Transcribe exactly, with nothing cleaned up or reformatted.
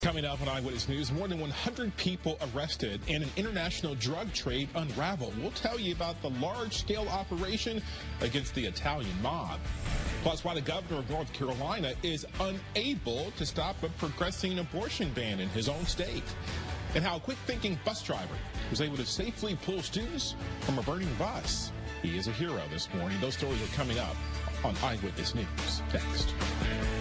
Coming up on Eyewitness News, more than one hundred people arrested and an international drug trade unraveled. We'll tell you about the large-scale operation against the Italian mob. Plus, why the governor of North Carolina is unable to stop a progressing abortion ban in his own state. And how a quick-thinking bus driver was able to safely pull students from a burning bus. He is a hero this morning. Those stories are coming up on Eyewitness News next.